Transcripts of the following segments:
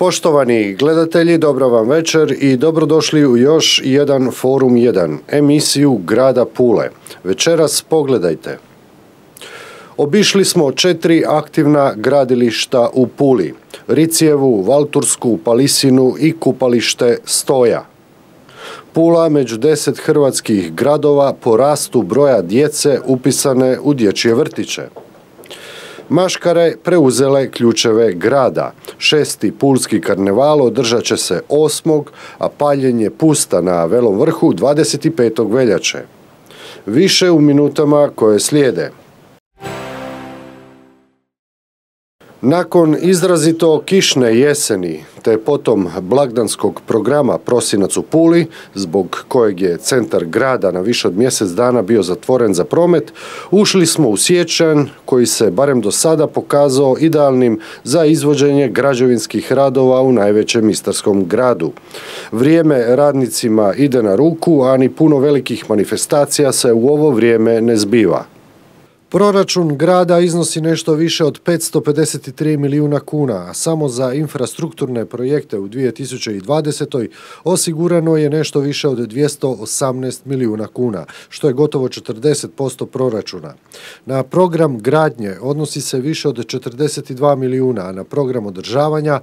Poštovani gledatelji, dobro vam večer i dobrodošli u još jedan Forum 1, emisiju grada Pule. Večeras pogledajte. Obišli smo 4 aktivna gradilišta u Puli, Ricijevu, Valtursku, Palisinu i kupalište Stoja. Pula među 10 hrvatskih gradova po rastu broja djece upisane u dječje vrtiće. Maškare preuzele ključeve grada. 6. pulski karneval održat će se 8. a paljenje pusta na Velom vrhu 25. veljače. Više u minutama koje slijede. Nakon izrazito kišne jeseni te potom blagdanskog programa Prosinac u Puli, zbog kojeg je centar grada na više od mjesec dana bio zatvoren za promet, ušli smo u siječanj koji se barem do sada pokazao idealnim za izvođenje građevinskih radova u najvećem istarskom gradu. Vrijeme radnicima ide na ruku, a ni puno velikih manifestacija se u ovo vrijeme ne zbiva. Proračun grada iznosi nešto više od 553 milijuna kuna, a samo za infrastrukturne projekte u 2020. osigurano je nešto više od 218 milijuna kuna, što je gotovo 40% proračuna. Na program gradnje odnosi se više od 42 milijuna, a na program održavanja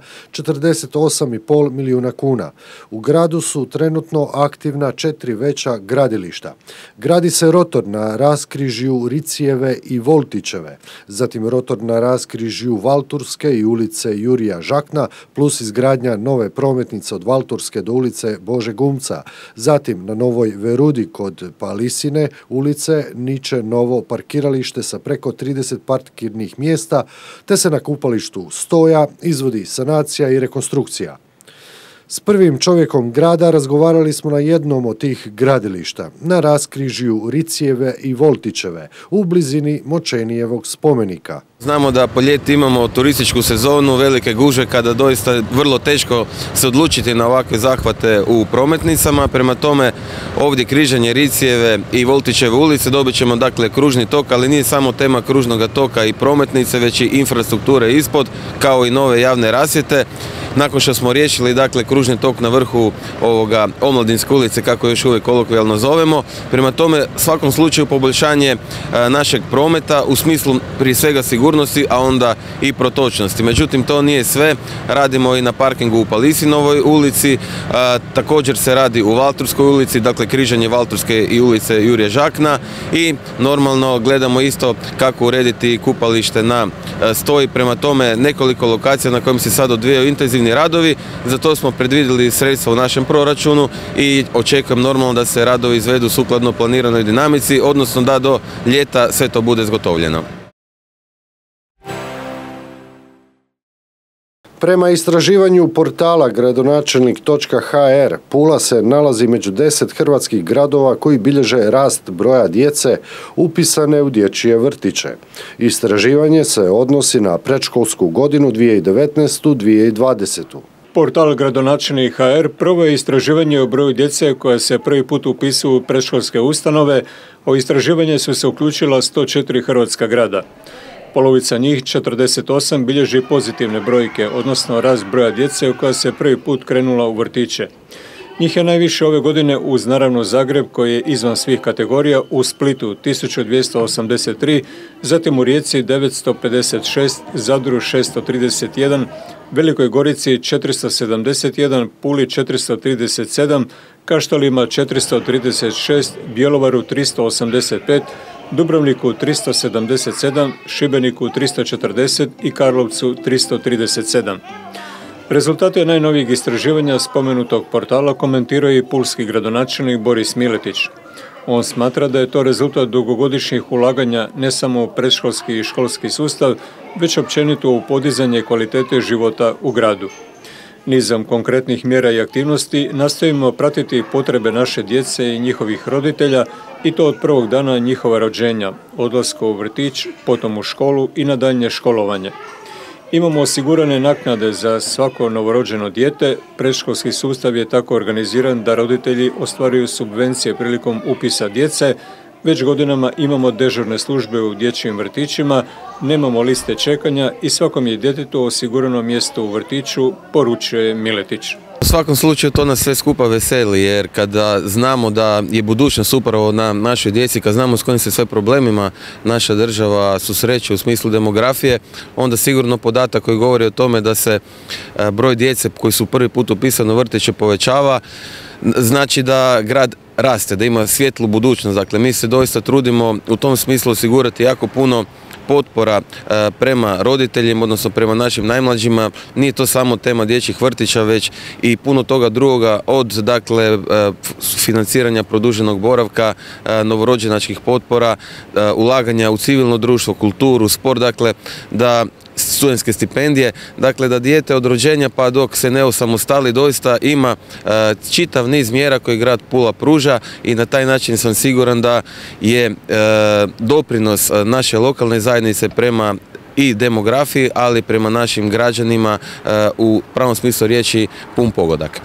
48,5 milijuna kuna. U gradu su trenutno aktivna 4 veća gradilišta. Gradi se rotor na raskrižju Ricijeve i Voltićeve, zatim rotor na raskrižju Valturske i ulice Jurija Žakna, plus izgradnja nove prometnice od Valturske do ulice Bože Gumca, zatim na Novoj Verudi kod Palisine ulice niče novo parkiralište sa preko 30 parkirnih mjesta, te se na kupalištu Stoja izvodi sanacija i rekonstrukcija. S prvim čovjekom grada razgovarali smo na jednom od tih gradilišta, na raskrižju Ricijeve i Voltićeve, u blizini Močenijevog spomenika. Znamo da po ljeti imamo turističku sezonu, velike gužve kada doista je vrlo teško se odlučiti na ovakve zahvate u prometnicama. Prema tome, ovdje križanje Ricijeve i Voltićeve ulice dobit ćemo dakle kružni tok, ali nije samo tema kružnog toka i prometnice, već i infrastrukture ispod, kao i nove javne rasvjete. Nakon što smo riješili dakle kružni tok na vrhu ovoga Omladinske ulice, kako još uvijek kolokvijalno zovemo, prema tome svakom slučaju poboljšanje našeg prometa u smislu prije svega sigurnosti, a onda i protočnosti. Međutim, to nije sve. Radimo i na parkingu u Palisinovoj ulici, također se radi u Valturskoj ulici, dakle križanje Valturske i ulice Jurija Žakna, i normalno gledamo isto kako urediti kupalište na Stoji. Prema tome, nekoliko lokacija na kojim se sad odvijaju intenzivni radovi, za to smo predvidjeli sredstva u našem proračunu i očekujem normalno da se radovi izvedu sukladno planiranoj dinamici, odnosno da do ljeta sve to bude zgotovljeno. Prema istraživanju portala gradonačelnik.hr, Pula se nalazi među 10 hrvatskih gradova koji bilježe rast broja djece upisane u dječje vrtiće. Istraživanje se odnosi na predškolsku godinu 2019-2020. Portal gradonačelnik.hr proveo je istraživanje o broju djece koja se prvi put upisuju u predškolske ustanove. U istraživanje su se uključila 104 hrvatska grada. Polovica njih, 48, bilježi pozitivne brojke, odnosno rast broja djece koja se prvi put krenula u vrtiće. Njih je najviše ove godine uz naravno Zagreb koji je izvan svih kategorija, u Splitu 1283, zatim u Rijeci 956, Zadru 631, Velikoj Gorici 471, Puli 437, Kaštelima 436, Bjelovaru 385, Dubrovniku 377, Šibeniku 340 i Karlovcu 337. Rezultate najnovijeg istraživanja spomenutog portala komentirao je i pulski gradonačelnik Boris Miletić. On smatra da je to rezultat dugogodišnjih ulaganja ne samo u predškolski i školski sustav, već općenito u podizanje kvalitete života u gradu. Nizom konkretnih mjera i aktivnosti nastojimo pratiti potrebe naše djece i njihovih roditelja, i to od prvog dana njihova rođenja, odlaska u vrtić, potom u školu i na daljnje školovanje. Imamo osigurane naknade za svako novorođeno dijete, predškolski sustav je tako organiziran da roditelji ostvaruju subvencije prilikom upisa djece, Već godinama imamo dežurne službe u dječjim vrtićima, nemamo liste čekanja i svakom je djetetu osigurano mjesto u vrtiću, poručuje Miletić. U svakom slučaju to nas sve skupa veseli, jer kada znamo da je budućnost upravo na našoj djeci, kad znamo s kojim se sve problemima naša država susreće u smislu demografije, onda sigurno podatak koji govori o tome da se broj djece koji su prvi put upisani u vrtiće povećava, znači da grad raste, da ima svjetlu budućnost. Dakle, mi se doista trudimo u tom smislu osigurati jako puno potpora prema roditeljima, odnosno prema našim najmlađima. Nije to samo tema dječjih vrtića, već i puno toga drugoga, od dakle financiranja produženog boravka, novorođenačkih potpora, ulaganja u civilno društvo, kulturu, sport, dakle da studentske stipendije, dakle da dijete od rođenja pa dok se ne osamostali doista ima čitav niz mjera koje grad Pula pruža i na taj način sam siguran da je doprinos naše lokalne zajednice prema i demografiji, ali prema našim građanima u pravom smislu riječi pun pogodak.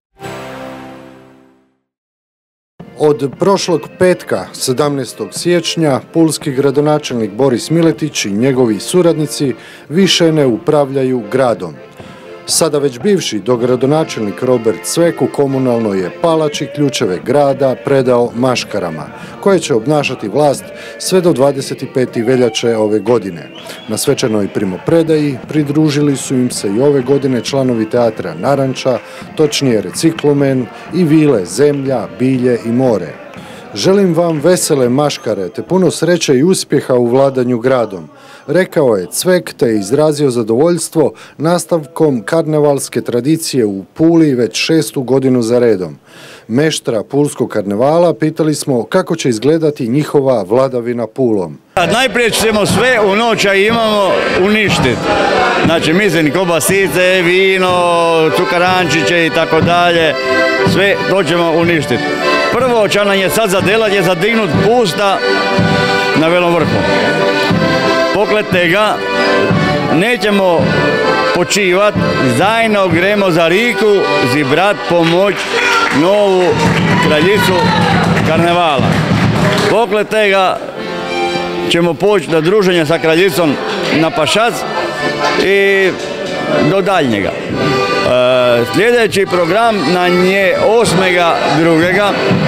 Od prošlog petka, 17. siječnja, pulski gradonačelnik Boris Miletić i njegovi suradnici više ne upravljaju gradom. Sada već bivši dogradonačelnik Robert Cvek u komunalnoj je palači ključeve grada predao maškarama, koje će obnašati vlast sve do 25. veljače ove godine. Na svečanoj primopredaji pridružili su im se i ove godine članovi teatra Naranča, točnije Reciklomen i vile Zemlja, Bilje i More. Želim vam vesele maškare te puno sreće i uspjeha u vladanju gradom, rekao je Cvek te je izrazio zadovoljstvo nastavkom karnevalske tradicije u Puli već 6. godinu za redom. Meštra pulskog karnevala pitali smo kako će izgledati njihova vladavina Pulom. Najprije ćemo sve u noća imamo uništiti. Znači mislim kobasice, vino, cukarančiće i tako dalje, sve to ćemo uništiti. Prvo će nam je sad zadelati je zadignut pusta na Velom vrhu. Poklete ga, nećemo počivat, zajedno gremo za Riku, zibrat pomoć novu kraljicu karnevala. Poklete ga, ćemo poći do druženja sa kraljicom na Pašac i do daljnjega. Sljedeći program nam je 8.2.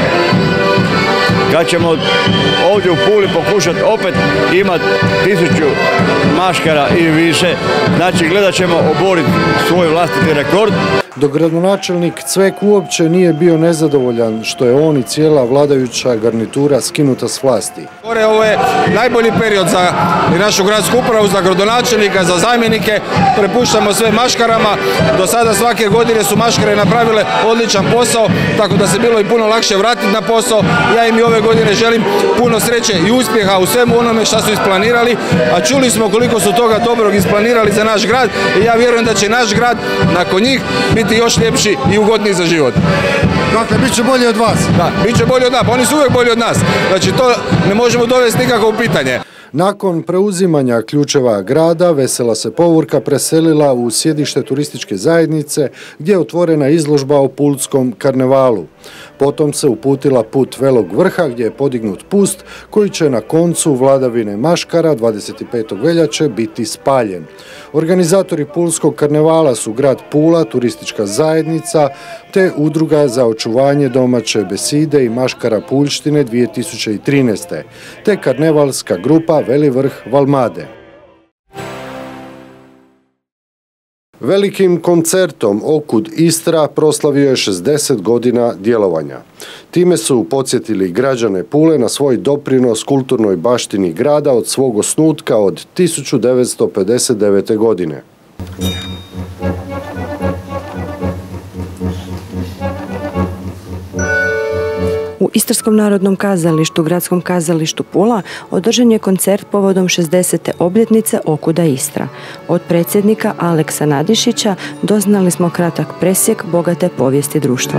kad ćemo ovdje u Puli pokušati opet imati 1000 maškara i više. Znači gledat ćemo oboriti svoj vlastiti rekord. Dogradonačelnik Cvek uopće nije bio nezadovoljan što je on i cijela vladajuća garnitura skinuta s vlasti. Ovo je najbolji period za našu gradsku upravu, za gradonačelnika, za zamjenike. Prepuštamo sve maškarama. Do sada svake godine su maškare napravile odličan posao, tako da se bilo i puno lakše vratiti na posao. Ja im i ove godine želim puno sreće i uspjeha u svemu onome što su isplanirali, a čuli smo koliko su toga dobrog isplanirali za naš grad i ja vjerujem da će naš grad nakon njih biti još ljepši i ugodniji za život. Dakle, bit će bolje od vas? Da, bit će bolje od nas, oni su uvijek bolji od nas. Znači, to ne možemo dovesti nikako u pitanje. Nakon preuzimanja ključeva grada, Vesela se povorka preselila u sjedište turističke zajednice gdje je otvorena izložba o pulskom karnevalu. Potom se uputila put Velog vrha gdje je podignut pust koji će na koncu vladavine maškara 25. veljače biti spaljen. Organizatori pulskog karnevala su grad Pula, turistička zajednica te Udruga za očuvanje domaće beside i maškara Puljštine 2013. te karnevalska grupa Veli vrh Valmade. Velikim koncertom Okud Istra proslavio je 60 godina djelovanja. Time su podsjetili građane Pule na svoj doprinos kulturnoj baštini grada od svog osnutka od 1959. godine. U Istarskom narodnom kazalištu, Gradskom kazalištu Pula, održan je koncert povodom 60. obljetnice Okuda Istra. Od predsjednika Aleksa Nadišića doznali smo kratak presjek bogate povijesti društva.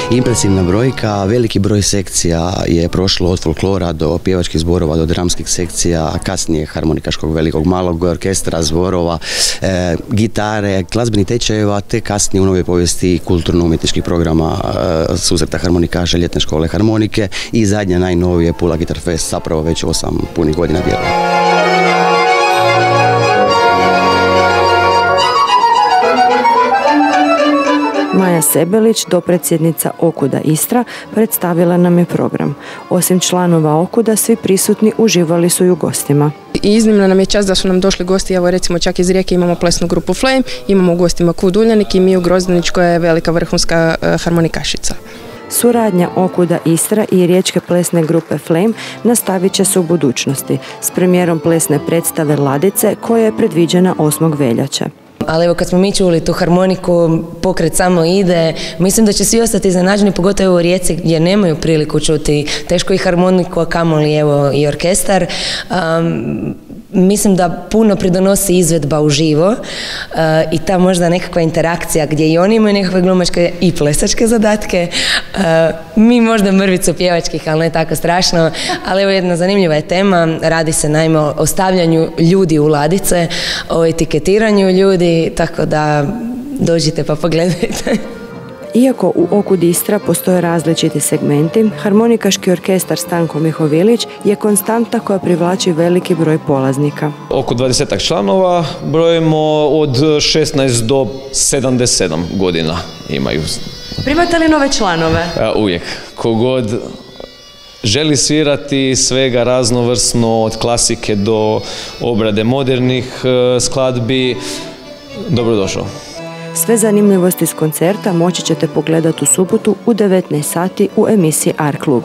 impresivna brojka, veliki broj sekcija je prošlo od folklora do pjevačkih zborova, do dramskih sekcija, kasnije harmonikaškog velikog malog orkestra, zborova, gitare, glazbenih tečajeva, te kasnije u novoj povijesti kulturno-umjetničkih programa, susreta harmonikaša, ljetne škole harmonike i zadnja najnovije Pula Guitar Fest, zapravo već 8 punih godina djeluje. Maja Sebelić, dopredsjednica Okuda Istra, predstavila nam je program. Osim članova Okuda, svi prisutni uživali su i u gostima. I iznimno nam je čast da su nam došli gosti, evo recimo čak iz Rijeke imamo plesnu grupu Flame, imamo u gostima Kud Uljanik i Miju Grozdanić koja je velika vrhunska harmonikašica. Suradnja Okuda Istra i riječke plesne grupe Flame nastavit će se u budućnosti s premijerom plesne predstave Ladice koja je predviđena 8. veljače. Ali evo kad smo mi čuli tu harmoniku, pokret samo ide, mislim da će svi ostati iznenađeni, pogotovo u Rijeci gdje nemaju priliku čuti teško i harmoniku, a kamoli evo i orkestar. Mislim da puno pridonosi izvedba uživo i ta možda nekakva interakcija gdje i oni imaju nekakve glumačke i plesačke zadatke. Mi možda mrvicu pjevačkih, ali ne tako strašno. Ali evo jedna zanimljiva je tema, radi se naime o stavljanju ljudi u ladice, o etiketiranju ljudi, tako da dođite pa pogledajte. Iako u Okud Istra postoje različiti segmenti, harmonikaški orkestar Stanko Mihovilić je konstanta koja privlači veliki broj polaznika. Oko 20 članova, brojimo od 16 do 77 godina imaju. Primate li nove članove? Uvijek. Kogod želi svirati svega raznovrsno, od klasike do obrade modernih skladbi, dobrodošao. Sve zanimljivosti s koncerta moći ćete pogledati u subotu u 19 sati u emisiji Art Klub.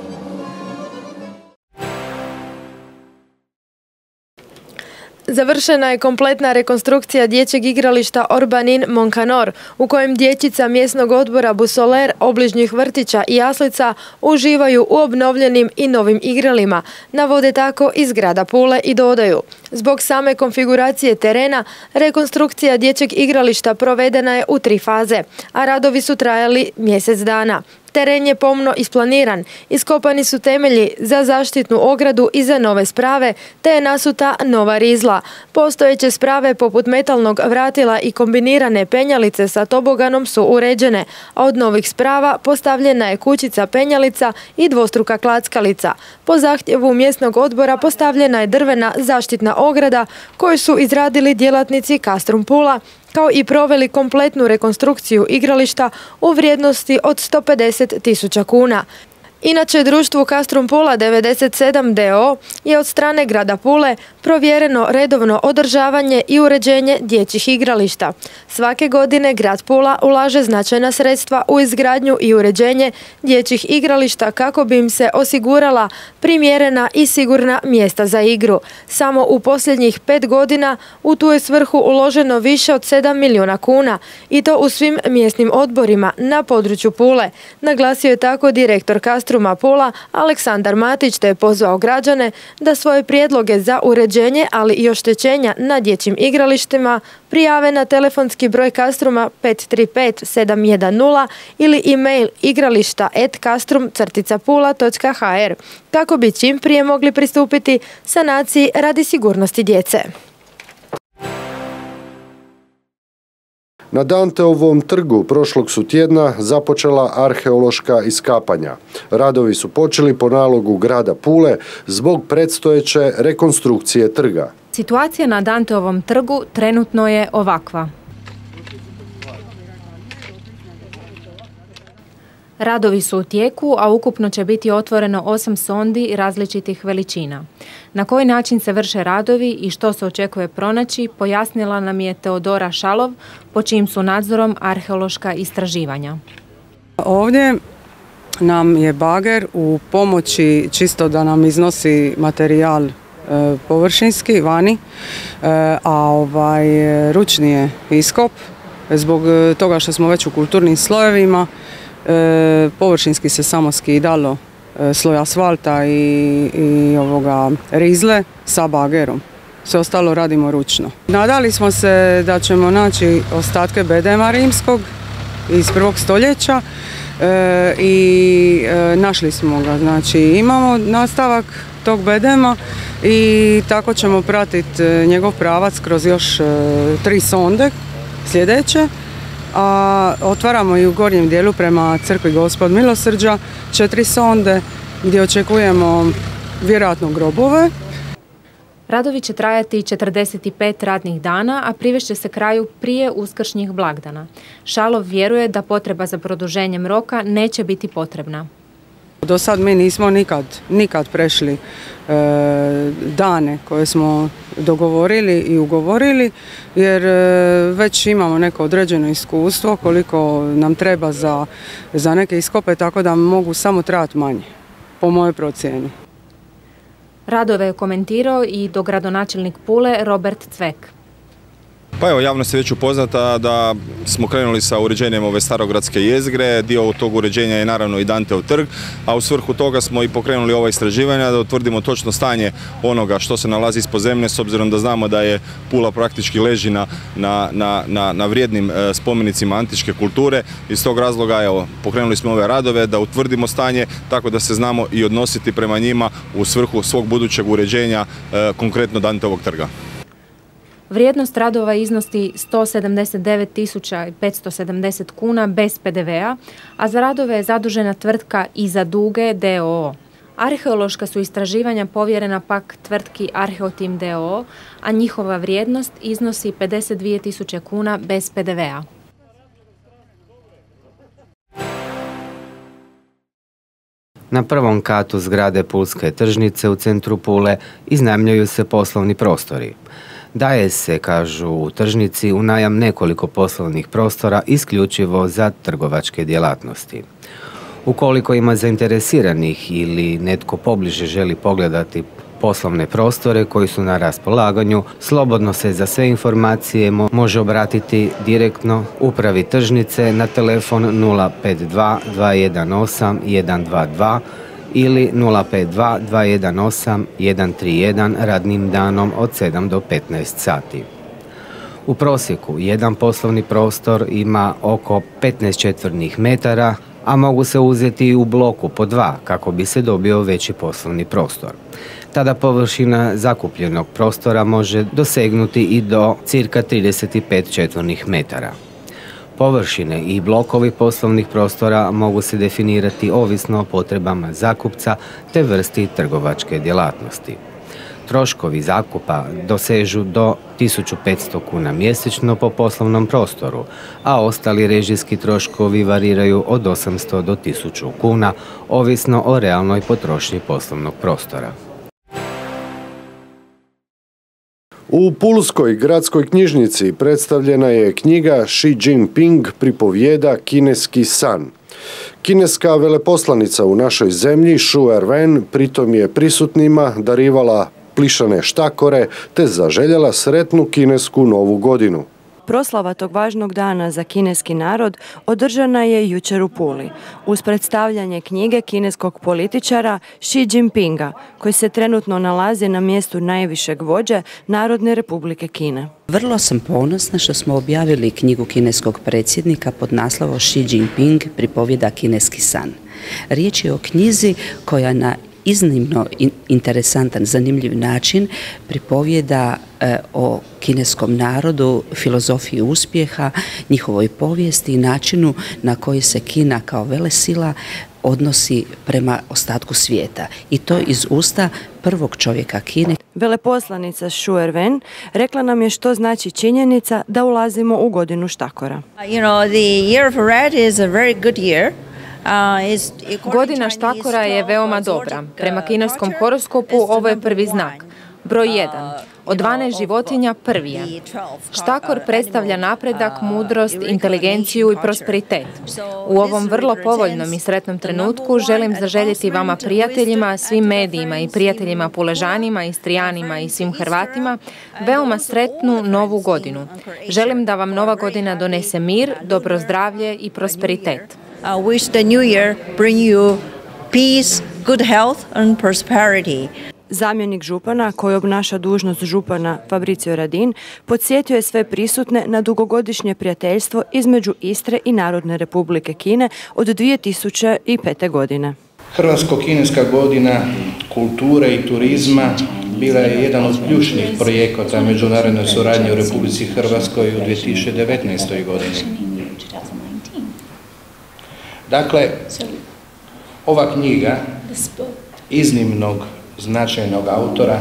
Završena je kompletna rekonstrukcija dječjeg igrališta Orbanin Monkanor, u kojem dječica mjesnog odbora Busoler, obližnjih vrtića i jaslica uživaju u obnovljenim i novim igralima, navode tako iz grada Pule i dodaju. Zbog same konfiguracije terena, rekonstrukcija dječjeg igrališta provedena je u 3 faze, a radovi su trajali mjesec dana. Teren je pomno isplaniran, iskopani su temelji za zaštitnu ogradu i za nove sprave, te je nasuta nova rizla. Postojeće sprave poput metalnog vratila i kombinirane penjalice sa toboganom su uređene, a od novih sprava postavljena je kućica penjalica i dvostruka klackalica. Po zahtjevu mjesnog odbora postavljena je drvena zaštitna ograda koju su izradili djelatnici Castrum Pula, kao i proveli kompletnu rekonstrukciju igrališta u vrijednosti od 150.000 kuna. Inače, društvu Castrum Pula 97 d.o. je od strane grada Pule provjereno redovno održavanje i uređenje dječjih igrališta. Svake godine grad Pula ulaže značajna sredstva u izgradnju i uređenje dječjih igrališta kako bi im se osigurala primjerena i sigurna mjesta za igru. Samo u posljednjih 5 godina u tu je svrhu uloženo više od 7 milijuna kuna i to u svim mjesnim odborima na području Pule. Naglasio je tako direktor Castruma Pula Aleksandar Matić, te je pozvao građane da svoje prijedloge za uređenje, ali i oštećenja na dječjim igralištima prijave na telefonski broj Castruma 535 710 ili e-mail igrališta@castrum-pula.hr kako bi čim prije mogli pristupiti sanaciji radi sigurnosti djece. Na Danteovom trgu prošlog su tjedna započela arheološka iskapanja. Radovi su počeli po nalogu grada Pule zbog predstojeće rekonstrukcije trga. Situacija na Danteovom trgu trenutno je ovakva. Radovi su u tijeku, a ukupno će biti otvoreno 8 sondi različitih veličina. Na koji način se vrše radovi i što se očekuje pronaći, pojasnila nam je Teodora Šalov, po čijim su nadzorom arheološka istraživanja. Ovdje nam je bager u pomoći čisto da nam iznosi materijal površinski vani, a ručni je iskop zbog toga što smo već u kulturnim slojevima. Površinski se samo skidalo sloj asfalta i rizle sa bagerom. Sve ostalo radimo ručno. Nadali smo se da ćemo naći ostatke bedema rimskog iz 1. stoljeća. i našli smo ga. Znači imamo nastavak tog bedema i tako ćemo pratiti njegov pravac kroz još 3 sonde sljedeće. A otvaramo i u gornjem dijelu prema crkvi Gospod Milosrđa 4 sonde gdje očekujemo vjerojatno grobove. Radovi će trajati 45 radnih dana, a privešće se kraju prije uskršnjih blagdana. Šalov vjeruje da potreba za produženjem roka neće biti potrebna. Do sad mi nismo nikad prešli dane koje smo dogovorili i ugovorili, jer već imamo neko određeno iskustvo koliko nam treba za neke iskope, tako da mogu samo trajati manje, po mojoj procjeni. Radove je komentirao i dogradonačelnik Pule Robert Cvek. Pa evo, javnost je već upoznata da smo krenuli sa uređenjem ove starogradske jezgre. Dio tog uređenja je naravno i Danteov trg, a u svrhu toga smo i pokrenuli ova istraživanja da utvrdimo točno stanje onoga što se nalazi ispod zemlje, s obzirom da znamo da je Pula praktički leži na vrijednim spomenicima antičke kulture. Iz tog razloga evo, pokrenuli smo ove radove da utvrdimo stanje tako da se znamo i odnositi prema njima u svrhu svog budućeg uređenja, konkretno Danteovog trga. Vrijednost radova iznosi 179.570 kuna bez PDV-a, a za radove je zadužena tvrtka Iza Duge d.o.o. Arheološka su istraživanja povjerena pak tvrtki Arheotim d.o.o., a njihova vrijednost iznosi 52.000 kuna bez PDV-a. Na prvom katu zgrade Pulske tržnice u centru Pule iznajmljuju se poslovni prostori. Daje se, kažu u tržnici, u najam nekoliko poslovnih prostora isključivo za trgovačke djelatnosti. Ukoliko ima zainteresiranih ili netko pobliže želi pogledati poslovne prostore koji su na raspolaganju, slobodno se za sve informacije može obratiti direktno upravi tržnice na telefon 052 218 122 ili 052 218 131 radnim danom od 7 do 15 sati. U prosjeku jedan poslovni prostor ima oko 15 četvornih metara, a mogu se uzeti u bloku po 2 kako bi se dobio veći poslovni prostor. Tada površina zakupljenog prostora može dosegnuti i do cirka 35 četvornih metara. Površine i blokovi poslovnih prostora mogu se definirati ovisno o potrebama zakupca te vrsti trgovačke djelatnosti. Troškovi zakupa dosežu do 1500 kuna mjesečno po poslovnom prostoru, a ostali režijski troškovi variraju od 800 do 1000 kuna, ovisno o realnoj potrošnji poslovnog prostora. U Pulskoj gradskoj knjižnici predstavljena je knjiga Xi Jinping pripovijeda kineski san. Kineska veleposlanica u našoj zemlji Xu Erwen pritom je prisutnima darivala plišane štakore te zaželjela sretnu kinesku novu godinu. Proslava tog važnog dana za kineski narod održana je jučer u Puli uz predstavljanje knjige kineskog političara Xi Jinpinga, koji se trenutno nalazi na mjestu najvišeg vođe Narodne Republike Kine. Vrlo sam ponosna što smo objavili knjigu kineskog predsjednika pod naslovom Xi Jinping pripovijeda kineski san. Riječ je o knjizi koja na iznimno interesantan, zanimljiv način pripovijeda o kineskom narodu, filozofiji uspjeha, njihovoj povijesti i načinu na koji se Kina kao velesila odnosi prema ostatku svijeta. I to iz usta prvog čovjeka Kine. Veleposlanica Xu Erwen rekla nam je što znači činjenica da ulazimo u godinu štakora. The year of rat is a very good year. Godina štakora je veoma dobra. Prema kineskom horoskopu ovo je prvi znak. Broj 1. Od 12 životinja prvi je. Štakor predstavlja napredak, mudrost, inteligenciju i prosperitet. U ovom vrlo povoljnom i sretnom trenutku želim zaželjeti vama prijateljima, svim medijima i prijateljima Puležanima, Istrijanima i svim Hrvatima veoma sretnu novu godinu. Želim da vam nova godina donese mir, dobro zdravlje i prosperitet. Wish the new year bring you peace, good health and prosperity. Zamjenik župana, koji obnaša dužnost župana Fabricio Radin, podsjetio je sve prisutne na dugogodišnje prijateljstvo između Istre i Narodne Republike Kine od 2005. godine. Hrvatsko-kineska godina kulture i turizma bila je jedan od ključnih projekata međunarodne suradnje u Republici Hrvatskoj u 2019. godini. Dakle, ova knjiga iznimnog značajnog autora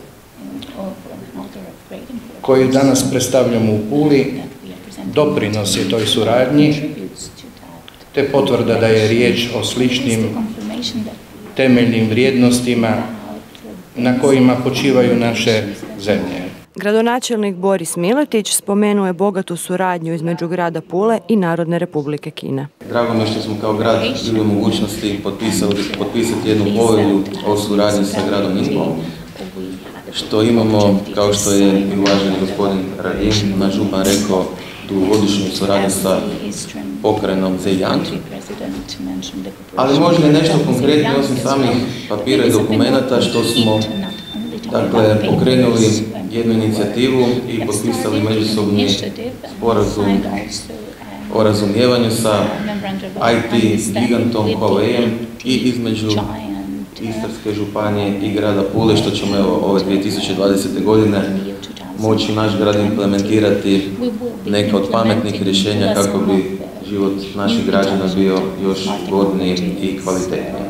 koju danas predstavljamo u Puli doprinos je toj suradnji te potvrda da je riječ o sličnim temeljnim vrijednostima na kojima počivaju naše zemlje. Gradonačelnik Boris Miletić spomenuo je bogatu suradnju između grada Pule i Narodne Republike Kine. Drago mi je što smo kao grad bili u mogućnosti potpisati jednu povelju o suradnji sa gradom Ispom, što imamo, kao što je i uvaženi gospodin Radin, naš župan rekao, dugogodišnju suradnju sa pokrajinom Zhejiang. Ali možda je nešto konkretno osim samih papira i dokumenata što smo pokrenuli jednu inicijativu i potpisali međusobni sporazum o razumijevanju sa IT gigantom Huawei i između Istarske županije i grada Pule, što ćemo ove 2020. godine moći naš grad implementirati neka od pametnih rješenja kako bi život naših građana bio još godniji i kvalitetniji.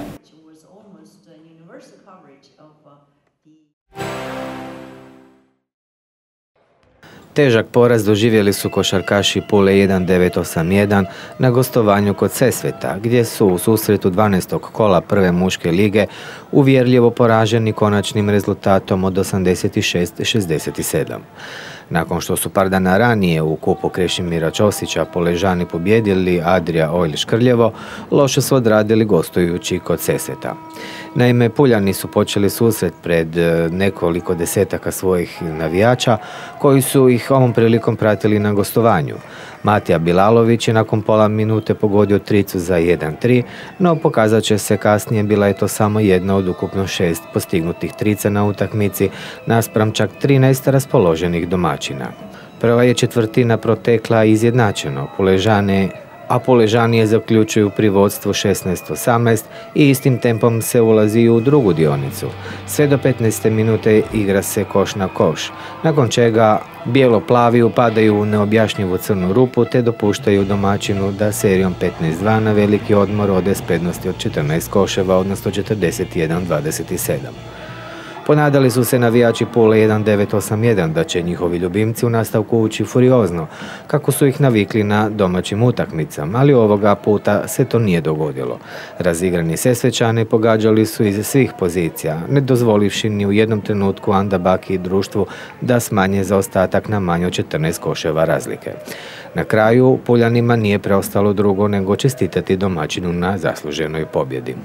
Težak poraz doživjeli su košarkaši Pule 1981 na gostovanju kod Sesveta, gdje su u susretu 12. kola prve muške lige uvjerljivo poraženi konačnim rezultatom od 86-67. Nakon što su par dana ranije u kupu Krešimira Ćosića Puležani pobjedili Adria Oil Škrljevo, loše su odradili gostujući kod Sesveta. Naime, Puljani su počeli susret pred nekoliko desetaka svojih navijača koji su ih ovom prilikom pratili na gostovanju. Matija Bilalović je nakon pola minute pogodio tricu za 1-3, no pokazat će se kasnije bila je to samo jedna od ukupno 6 postignutih trica na utakmici naspram čak 13 raspoloženih domaćina. Prva je četvrtina protekla izjednačeno, Puležani je zaključuju pri vodstvu 16-18 i istim tempom se ulazi u drugu dionicu. Sve do 15. minute igra se koš na koš, nakon čega bijelo-plavi upadaju u neobjašnjivu crnu rupu te dopuštaju domaćinu da serijom 15-2 na veliki odmor ode s prednosti od 14 koševa, odnosno 41-27. Ponadali su se navijači Pule 1981 da će njihovi ljubimci u nastavku ući furiozno, kako su ih navikli na domaćim utakmicama, ali ovoga puta se to nije dogodilo. Razigrani Sesvećani pogađali su iz svih pozicija, ne dozvolivši ni u jednom trenutku Anda Baki i društvu da smanje zaostatak na manje od 14 koševa razlike. Na kraju Puljanima nije preostalo drugo nego čestitati domaćinu na zasluženoj pobjedi.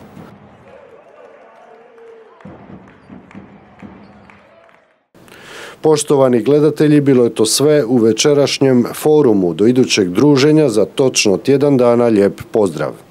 Poštovani gledatelji, bilo je to sve u večerašnjem forumu. Do idućeg druženja za točno tjedan dana lijep pozdrav.